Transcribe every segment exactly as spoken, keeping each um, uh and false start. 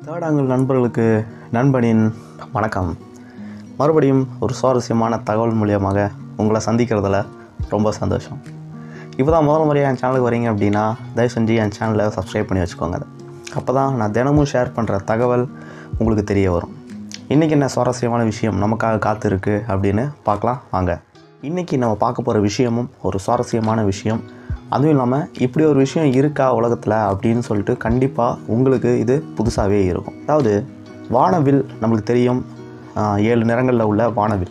Third angle நண்பர்களுக்கு நண்பனின் வணக்கம். மறுபடியும் ஒரு சுவாரஸ்யமான தகவல் மூலியமாக உங்களை சந்திக்கிறதுல ரொம்ப சந்தோஷம். இப்போ தான் முதல் முறையாக என் சேனலுக்கு வரீங்க அப்படின்னா தயவு செஞ்சு என் சேனலை சப்ஸ்கிரைப் பண்ணி வச்சுக்கோங்க. அப்போ தான் நான் தினமும் ஷேர் பண்ணுற தகவல் உங்களுக்கு தெரிய வரும். இன்றைக்கி என்ன சுவாரஸ்யமான விஷயம் நமக்காக காத்திருக்கு அப்படின்னு பார்க்கலாம் வாங்க. இன்றைக்கி நம்ம பார்க்க போகிற விஷயமும் ஒரு சுவாரஸ்யமான விஷயம். அதுவும் இல்லாமல் இப்படி ஒரு விஷயம் இருக்கா உலகத்தில் அப்படின்னு சொல்லிட்டு கண்டிப்பாக உங்களுக்கு இது புதுசாகவே இருக்கும். அதாவது வானவில் நம்மளுக்கு தெரியும், ஏழு நிறங்களில் உள்ள வானவில்.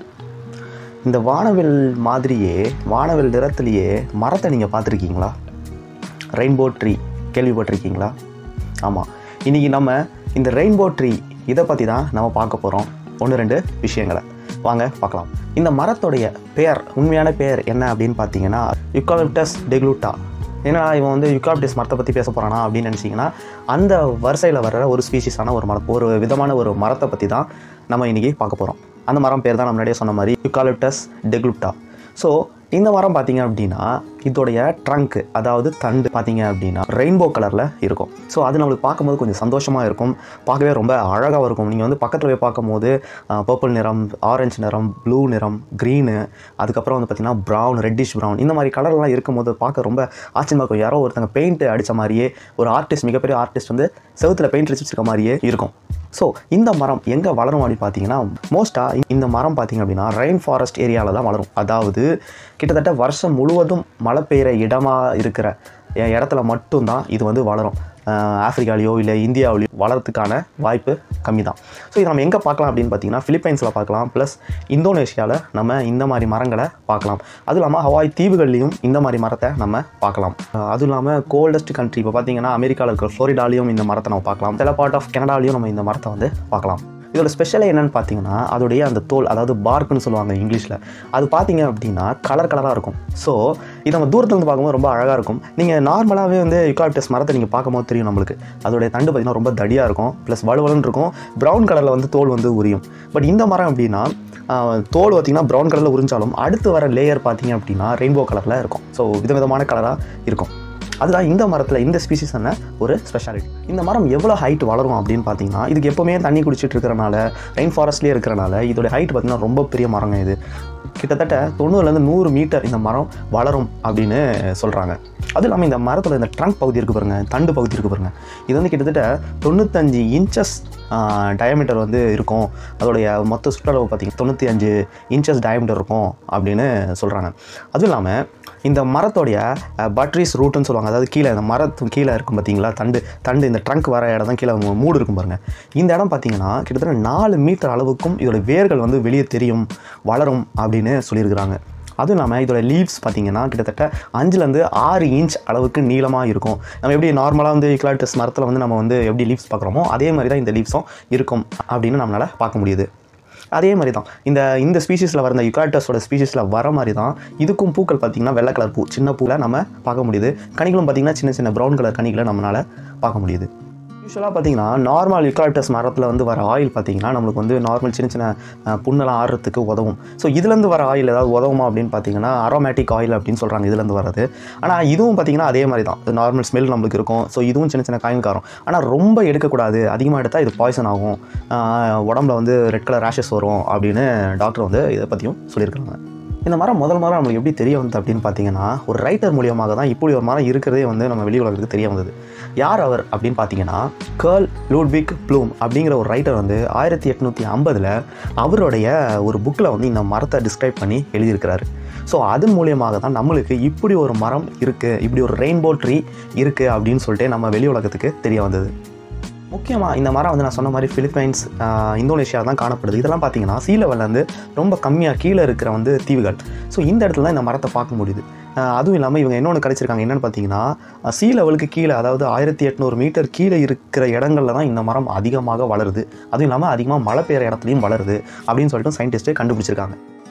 இந்த வானவில் மாதிரியே வானவில் நிறத்துலேயே மரத்தை நீங்கள் பார்த்துருக்கீங்களா? ரெயின்போ ட்ரீ கேள்விப்பட்டிருக்கீங்களா? ஆமாம், இன்றைக்கி நம்ம இந்த ரெயின்போ ட்ரீ இதை பற்றி தான் நம்ம பார்க்க போகிறோம். ஒன்று ரெண்டு விஷயங்களை வாங்க பார்க்கலாம். இந்த மரத்துடைய பெயர், உண்மையான பெயர் என்ன அப்படின்னு பார்த்தீங்கன்னா யூகாலிப்டஸ் டெக்லூட்டா. ஏன்னா இவன் வந்து யூகாலிப்டஸ் மரத்தை பற்றி பேச போகிறானா அப்படின்னு நினச்சிங்கன்னா அந்த வரிசையில் வர்ற ஒரு ஸ்பீஷிஸான ஒரு மரம், ஒரு விதமான ஒரு மரத்தை பற்றி தான் நம்ம இன்றைக்கி பார்க்க போகிறோம். அந்த மரம் பேர் தான் நம்ம முன்னாடியே சொன்ன மாதிரி யூகாலிப்டஸ் டெக்லூட்டா. ஸோ இந்த மரம் பார்த்திங்க அப்படின்னா இதோடைய ட்ரங்க்கு, அதாவது தண்டு பார்த்திங்க அப்படின்னா ரெயின்போ கலரில் இருக்கும். ஸோ அது நம்மளுக்கு பார்க்கும்போது கொஞ்சம் சந்தோஷமாக இருக்கும், பார்க்கவே ரொம்ப அழகாகவும் இருக்கும். நீங்கள் வந்து பக்கத்தில் போய் பார்க்கும்போது பர்பிள் நிறம், ஆரஞ்சு நிறம், ப்ளூ நிறம், க்ரீனு, அதுக்கப்புறம் வந்து பார்த்திங்கன்னா ப்ரௌன், ரெட்டிஷ் ப்ரௌன், இந்த மாதிரி கலர்லாம் இருக்கும்போது பார்க்க ரொம்ப ஆச்சரியமாக இருக்கும். யாரோ ஒருத்தங்க பெயிண்ட் அடித்த மாதிரியே, ஒரு ஆர்டிஸ்ட், மிகப்பெரிய ஆர்டிஸ்ட் வந்து செவுத்தில் பெயிண்ட் அடிச்சு வச்சுருக்க மாதிரியே இருக்கும். ஸோ இந்த மரம் எங்கே வளரும் அப்படின்னு பார்த்தீங்கன்னா மோஸ்ட்டாக இந்த மரம் பார்த்திங்க அப்படின்னா ரெயின் ஃபாரஸ்ட் ஏரியாவில் தான் வளரும். அதாவது கிட்டத்தட்ட வருஷம் முழுவதும் மழை பெய்கிற இடமாக இருக்கிற இடத்துல மட்டும்தான் இது வந்து வளரும். ஆஃப்ரிக்காலேயோ இல்லை இந்தியாவிலையோ வளர்கிறதுக்கான வாய்ப்பு கம்மி தான். ஸோ இது நம்ம எங்கே பார்க்கலாம் அப்படின்னு பார்த்தீங்கன்னா ஃபிலிப்பைன்ஸில் பார்க்கலாம், ப்ளஸ் இந்தோனேஷியாவில் நம்ம இந்த மாதிரி மரங்களை பார்க்கலாம். அதுவும் இல்லாமல் ஹவாய் தீவுகள்லேயும் இந்த மாதிரி மரத்தை நம்ம பார்க்கலாம். அதுவும் இல்லாமல் கோல்டஸ்ட் கண்ட்ரி இப்போ பார்த்தீங்கன்னா அமெரிக்காவில் இருக்கிற ஃப்ளோரிடாலையும் இந்த மரத்தை நம்ம பார்க்கலாம். சில பார்ட் ஆஃப் கனடாலையும் நம்ம இந்த மரத்தை வந்து பார்க்கலாம். இதோட ஸ்பெஷலே என்னென்னு பார்த்தீங்கன்னா அதோடைய அந்த தோல், அதாவது பார்க்குன்னு சொல்லுவாங்க இங்கிலீஷில், அது பார்த்தீங்க அப்படின்னா கலர் கலராக இருக்கும். ஸோ இது நம்ம தூரத்துலேருந்து பார்க்கும்போது ரொம்ப அழகாக இருக்கும். நீங்கள் நார்மலாகவே வந்து யூகாலிப்டஸ் மரத்தை நீங்கள் பார்க்கும்போது தெரியும் நம்மளுக்கு அதோடைய தண்டு பார்த்திங்கன்னா ரொம்ப தடியாக இருக்கும், ப்ளஸ் வலுவலுன்னு இருக்கும், ப்ரௌன் கலரில் வந்து தோல் வந்து உரியும். பட் இந்த மரம் அப்படின்னா தோல் பார்த்திங்கன்னா ப்ரௌன் கலரில் உரிஞ்சாலும் அடுத்து வர லேயர் பார்த்திங்க அப்படின்னா ரெயின்போ கலரில் இருக்கும். ஸோ விதவிதமான கலராக இருக்கும். அதுதான் இந்த மரத்தில், இந்த ஸ்பீஷிஸான ஒரு ஸ்பெஷாலிட்டி. இந்த மரம் எவ்வளோ ஹைட் வளரும் அப்படின்னு பார்த்தீங்கன்னா இதுக்கு எப்போவுமே தண்ணி குடிச்சிட்டு இருக்கிறனால, ரெயின் ஃபாரஸ்ட்லேயே இருக்கிறனால இதோட ஹைட் பார்த்திங்கன்னா ரொம்ப பெரிய மரங்க. இது கிட்டத்தட்ட தொண்ணூறுலேருந்து நூறு மீட்டர் இந்த மரம் வளரும் அப்படின்னு சொல்கிறாங்க. அதுவும் இல்லாமல் இந்த மரத்தோட இந்த ட்ரங்க் பகுதி இருக்குது பாருங்கள், தண்டு பகுதி இருக்குது பாருங்கள், இது வந்து கிட்டத்தட்ட தொண்ணூத்தஞ்சு இன்ச்சஸ் டயமீட்டர் வந்து இருக்கும். அதோடைய மொத்த சுற்றளவு பார்த்திங்கன்னா தொண்ணூற்றி அஞ்சு இன்ச்சஸ் டயமீட்டர் இருக்கும் அப்படின்னு சொல்கிறாங்க. அதுவும் இல்லாமல் இந்த மரத்தோடைய பட்ரிஸ் ரூட்டுன்னு சொல்லுவாங்க, அதாவது கீழே இந்த மரத்து கீழே இருக்கும் பார்த்தீங்களா தண்டு, தண்டு இந்த ட்ரங்க் வர இடம் தான் கீழே மூடு இருக்கும் பாருங்கள். இந்த இடம் பார்த்திங்கன்னா கிட்டத்தட்ட நாலு மீட்டர் அளவுக்கும் இதோட வேர்கள் வந்து வெளியே தெரியும், வளரும் அப்படின்னு சொல்லியிருக்கிறாங்க. அதுவும் இல்லாமல் இதோட லீவ்ஸ் பார்த்திங்கன்னா கிட்டத்தட்ட அஞ்சுலேருந்து ஆறு இன்ச் அளவுக்கு நீளமாக இருக்கும். நம்ம எப்படி நார்மலாக வந்து யூகாலிப்டஸ் மரத்தில் வந்து நம்ம வந்து எப்படி லீவ்ஸ் பார்க்குறோமோ அதே மாதிரி தான் இந்த லீவ்ஸும் இருக்கும் அப்படின்னு நம்மளால் பார்க்க முடியுது. அதே மாதிரி தான் இந்த இந்த ஸ்பீஷீஸில் வர இந்த யூகாலிப்டஸோட ஸ்பீஷீஸில் வர மாதிரி தான் இதுக்கும் பூக்கள் பார்த்திங்கன்னா வெள்ளை கலர் பூ, சின்ன பூவில் நம்ம பார்க்க முடியுது. கனிகளும் பார்த்திங்கன்னா சின்ன சின்ன ப்ரௌன் கலர் கனிகளை நம்மளால் பார்க்க முடியுது. யூஸ்வலாக பார்த்திங்கன்னா நார்மல் யூகாலிப்டஸ் மரத்தில் வந்து வர ஆயில் பார்த்திங்கன்னா நம்மளுக்கு வந்து நார்மல் சின்ன சின்ன புண்ணெல்லாம் ஆடுறதுக்கு உதவும். ஸோ இதுலேருந்து வர ஆயில் ஏதாவது உதவுமா அப்படின்னு பார்த்தீங்கன்னா அரோமேட்டிக் ஆயில் அப்படின்னு சொல்கிறாங்க இதுலேருந்து வர்றது. ஆனால் இதுவும் பார்த்திங்கன்னா அதே மாதிரி தான், நார்மல் ஸ்மெல் நம்மளுக்கு இருக்கும். ஸோ இதுவும் சின்ன சின்ன காயின் காரம். ஆனால் ரொம்ப எடுக்கக்கூடாது, அதிகமாக எடுத்தால் இது பாய்சன் ஆகும், உடம்புல வந்து ரெட் கலர் ரேஷஸ் வரும் அப்படின்னு டாக்டர் வந்து இதை பற்றியும் சொல்லியிருக்காங்க. இந்த மரம் முதல் மரம் நம்மளுக்கு எப்படி தெரிய வந்தது அப்படின்னு பார்த்தீங்கன்னா ஒரு ரைட்டர் மூலியமாக தான் இப்படி ஒரு மரம் இருக்கிறதே வந்து நம்ம வெளி உலகத்துக்கு தெரிய வந்தது. யார் அவர் அப்படின்னு பார்த்தீங்கன்னா கர்ல் லூட்விக் ப்ளூம் அப்படிங்கிற ஒரு ரைட்டர் வந்து ஆயிரத்தி எட்நூற்றி ஐம்பதில் அவருடைய ஒரு புக்கில் வந்து இந்த மரத்தை டிஸ்கிரைப் பண்ணி எழுதியிருக்கிறாரு. ஸோ அதன் மூலியமாக தான் நம்மளுக்கு இப்படி ஒரு மரம் இருக்குது, இப்படி ஒரு ரெயின்போ ட்ரீ இருக்குது அப்படின்னு சொல்லிட்டு நம்ம வெளி உலகத்துக்கு தெரிய வந்தது. முக்கியமாக இந்த மரம் வந்து நான் சொன்ன மாதிரி ஃபிலிப்பைன்ஸ், இந்தோனேஷியா தான் காணப்படுது. இதெல்லாம் பார்த்தீங்கன்னா சீ லெவல்லேருந்து ரொம்ப கம்மியாக கீழே இருக்கிற வந்து தீவுகள். ஸோ இந்த இடத்துல தான் இந்த மரத்தை பார்க்க முடியுது. அதுவும் இல்லாமல் இவங்க இன்னொன்று கிடைச்சிருக்காங்க, என்னென்னு பார்த்தீங்கன்னா சீ லெவலுக்கு கீழே, அதாவது ஆயிரத்தி எட்நூறு மீட்டர் கீழே இருக்கிற இடங்களில் தான் இந்த மரம் அதிகமாக வளருது. அதுவும் இல்லாமல் அதிகமாக மழை பெய்கிற இடத்துலையும் வளருது அப்படின்னு சொல்லிட்டு சயின்டிஸ்ட்டு கண்டுபிடிச்சிருக்காங்க.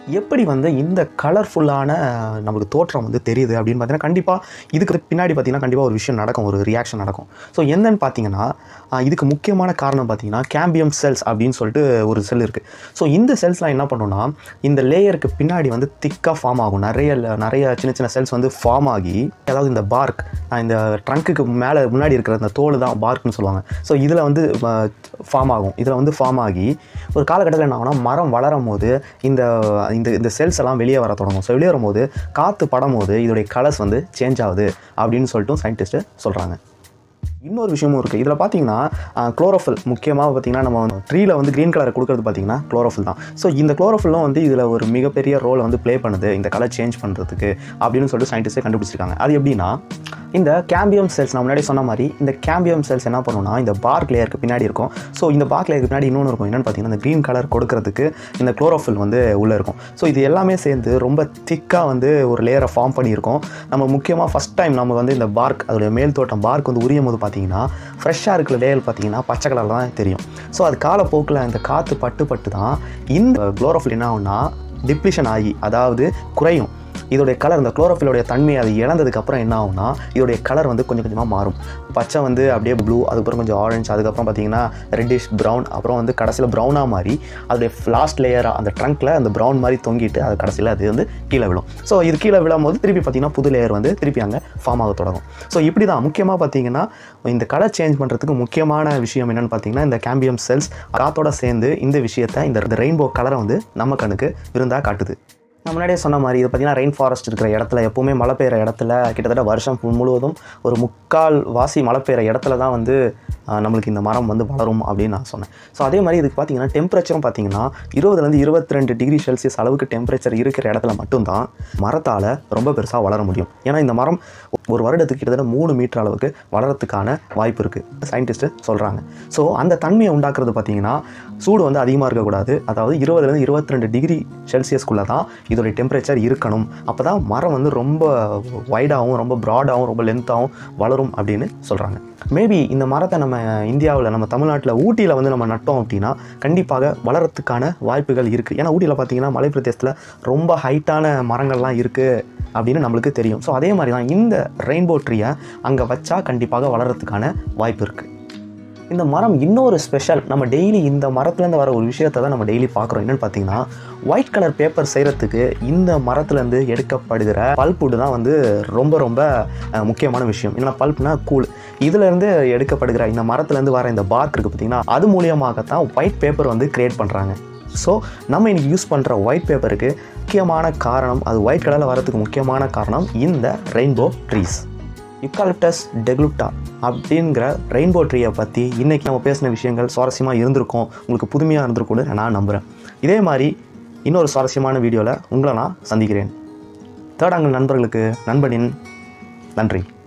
எப்படி வந்து இந்த கலர்ஃபுல்லான நமக்கு தோற்றம் வந்து தெரியுது அப்படின்னு பார்த்தீங்கன்னா, கண்டிப்பாக இதுக்கு பின்னாடி பார்த்தீங்கன்னா கண்டிப்பாக ஒரு விஷயம் நடக்கும், ஒரு ரியாக்ஷன் நடக்கும். ஸோ என்னன்னு பார்த்தீங்கன்னா, இதுக்கு முக்கியமான காரணம் பார்த்தீங்கன்னா கேம்பியம் செல்ஸ் அப்படின்னு சொல்லிட்டு ஒரு செல் இருக்குது. ஸோ இந்த செல்ஸ்லாம் என்ன பண்ணுன்னா, இந்த லேயருக்கு பின்னாடி வந்து திக்காக ஃபார்ம் ஆகும். நிறைய நிறைய சின்ன சின்ன செல்ஸ் வந்து ஃபார்ம் ஆகி, அதாவது இந்த பார்க், இந்த ட்ரங்க்குக்கு மேலே முன்னாடி இருக்கிற இந்த தோல் தான் பார்க்னு சொல்லுவாங்க. ஸோ இதில் வந்து ஃபார்ம் ஆகும். இதில் வந்து ஃபார்ம் ஆகி ஒரு காலகட்டத்தில் என்ன ஆகும்னா, மரம் வளரும் போது இந்த இந்த இந்த செல்ஸ் எல்லாம் வெளியே வர தொடங்கும். ஸோ வெளியே வரும்போது காற்று படும் போது இதோடைய கலர்ஸ் வந்து சேஞ்ச் ஆகுது அப்படின்னு சொல்லிட்டு சயின்டிஸ்ட்டு சொல்கிறாங்க. இன்னொரு விஷயமும் இருக்குது. இதில் பார்த்தீங்கன்னா குளோரோஃபில் முக்கியமாக பார்த்தீங்கன்னா நம்ம ட்ரீயில் வந்து க்ரீன் கலரை கொடுக்குறது பார்த்தீங்கன்னா குளோரோஃபில் தான். ஸோ இந்த குளோரோஃபில்லும் வந்து இதில் ஒரு மிகப்பெரிய ரோலை வந்து ப்ளே பண்ணுது இந்த கலர் சேஞ்ச் பண்ணுறதுக்கு அப்படின்னு சொல்லிட்டு சயின்டிஸ்டே கண்டுபிடிச்சிருக்காங்க. அது எப்படின்னா, இந்த கேம்பியம் செல்ஸ் நான் முன்னாடி சொன்ன மாதிரி இந்த கேம்பியம் செல்ஸ் என்ன பண்ணுன்னா, இந்த பார்க் லேயருக்கு பின்னாடி இருக்கும். ஸோ இந்த பார்க் லேயருக்கு பின்னாடி இன்னொன்று இருக்கும். என்னென்னு பார்த்தீங்கன்னா, இந்த க்ரீன் கலர் கொடுக்கறதுக்கு இந்த குளோரோஃபில் வந்து உள்ளே இருக்கும். ஸோ இது எல்லாமே சேர்ந்து ரொம்ப திக்காக வந்து ஒரு லேயரை ஃபார்ம் பண்ணியிருக்கோம். நம்ம முக்கியமாக ஃபஸ்ட் டைம் நம்ம வந்து இந்த பார்க், அதோடைய மேல் தோட்டம் பார்க் வந்து உரியும் போது பார்த்தீங்கன்னா ஃப்ரெஷ்ஷாக இருக்கிற லேயர் பார்த்தீங்கன்னா பச்சை கலர் தான் தெரியும். ஸோ அது காலப்போக்கில் இந்த காற்று பட்டு பட்டு தான் இந்த குளோரோஃபில் என்ன ஆகும்னா டிப்ளிஷன் ஆகி, அதாவது குறையும். இதோடைய கலர், இந்த குளோரோஃபிலோடைய தன்மையை அது இழந்ததுக்கப்புறம் என்ன ஆகும்னா இதோடைய கலர் வந்து கொஞ்சம் கொஞ்சமாக மாறும். பச்சை வந்து அப்படியே ப்ளூ, அதுக்கப்புறம் கொஞ்சம் ஆரஞ்சு, அதுக்கப்புறம் பார்த்தீங்கன்னா ரெட்டிஷ் ப்ரௌன், அப்புறம் வந்து கடைசியில் ப்ரௌனாக மாறி அதோடைய லாஸ்ட் லேயராக அந்த ட்ரங்க்கில் அந்த ப்ரௌன் மாதிரி தொங்கிட்டு அது கடைசியில் அது வந்து கீழே விழும். ஸோ இது கீழே விழும்போது திருப்பி பார்த்தீங்கன்னா புது லேயர் வந்து திருப்பி அங்கே ஃபார்ம் ஆக தொடங்கும். ஸோ இப்படி தான் முக்கியமாக பார்த்தீங்கன்னா இந்த கலர் சேஞ்ச் பண்ணுறதுக்கு முக்கியமான விஷயம் என்னென்னு பார்த்தீங்கன்னா, இந்த கேம்பியம் செல்ஸ் காத்தோட சேர்ந்து இந்த விஷயத்தை, இந்த ரெயின்போ கலரை வந்து நம்ம கண்ணுக்கு விருந்தாக காட்டுது. நான் முன்னாடியே சொன்ன மாதிரி இது பார்த்திங்கன்னா ரெயின் ஃபாரஸ்ட் இருக்கிற இடத்துல, எப்போவுமே மழை பெய்கிற இடத்துல கிட்டத்தட்ட வருஷம் முழுவதும் ஒரு முக்கால் வாசி மழை பெய்கிற இடத்துல தான் வந்து நம்மளுக்கு இந்த மரம் வந்து வளரும் அப்படின்னு நான் சொன்னேன். ஸோ அதே மாதிரி இதுக்கு பார்த்திங்கன்னா டெம்பரேச்சரும் பார்த்திங்கன்னா இருபதுலேருந்து இருபத்தி ரெண்டு டிகிரி செல்சியஸ் அளவுக்கு டெம்பரேச்சர் இருக்கிற இடத்துல மட்டும்தான் மரத்தால் ரொம்ப பெருசாக வளர முடியும். ஏன்னா இந்த மரம் ஒரு வருடத்துக்கு கிட்டத்தட்ட மூணு மீட்டர் அளவுக்கு வளரத்துக்கான வாய்ப்பு இருக்குது சயின்டிஸ்ட்டு சொல்கிறாங்க. ஸோ அந்த தன்மையை உண்டாக்குறது பார்த்திங்கன்னா சூடு வந்து அதிகமாக இருக்கக்கூடாது. அதாவது இருபதுலேருந்து இருபத்தி ரெண்டு டிகிரி செல்சியஸ்குள்ளே தான் இதோடைய டெம்பரேச்சர் இருக்கணும். அப்போ தான் மரம் வந்து ரொம்ப வைடாகவும் ரொம்ப ப்ராடாகவும் ரொம்ப லென்த்தாகவும் வளரும் அப்படின்னு சொல்கிறாங்க. மேபி இந்த மரத்தை நம்ம இந்தியாவில், நம்ம தமிழ்நாட்டில் ஊட்டியில் வந்து நம்ம நட்டோம் அப்படின்னா கண்டிப்பாக வளரத்துக்கான வாய்ப்புகள் இருக்குது. ஏன்னா ஊட்டியில் பார்த்திங்கன்னா மலை பிரதேசத்தில் ரொம்ப ஹைட்டான மரங்கள்லாம் இருக்குது அப்படின்னு நம்மளுக்கு தெரியும். ஸோ அதே மாதிரி தான் இந்த ரெயின்போ ட்ரீயை அங்கே வச்சா கண்டிப்பாக வளரத்துக்கான வாய்ப்பு இருக்குது. இந்த மரம் இன்னொரு ஸ்பெஷல், நம்ம டெய்லி இந்த மரத்துலேருந்து வர ஒரு விஷயத்தை தான் நம்ம டெய்லி பார்க்குறோம். என்னென்னு பார்த்தீங்கன்னா, ஒயிட் கலர் பேப்பர் செய்கிறதுக்கு இந்த மரத்துலேருந்து எடுக்கப்படுகிற பல்ப்புடு தான் வந்து ரொம்ப ரொம்ப முக்கியமான விஷயம். ஏன்னா பல்ப்னா கூழ், இதிலேருந்து எடுக்கப்படுகிற இந்த மரத்துலேருந்து வர இந்த பார்க் இருக்குது பார்த்திங்கன்னா, அது மூலியமாகத்தான் ஒயிட் பேப்பர் வந்து க்ரியேட் பண்ணுறாங்க. ஸோ நம்ம இன்றைக்கி யூஸ் பண்ணுற ஒயிட் பேப்பருக்கு முக்கியமான காரணம், அது ஒயிட் கலரில் வரதுக்கு முக்கியமான காரணம் இந்த ரெயின்போ ட்ரீஸ். யுக்காலிப்டஸ் டெக்லுப்டா அப்படிங்கிற ரெயின்போ ட்ரீயை பற்றி இன்றைக்கி நம்ம பேசின விஷயங்கள் சுவாரஸ்யமாக இருந்திருக்கும், உங்களுக்கு புதுமையாக இருந்திருக்கும்னு நான் நம்புகிறேன். இதே மாதிரி இன்னொரு சுவாரஸ்யமான வீடியோவில் உங்களை நான் சந்திக்கிறேன். தேர்ட் ஆங்கிள் நண்பர்களுக்கு நண்பனின் நன்றி.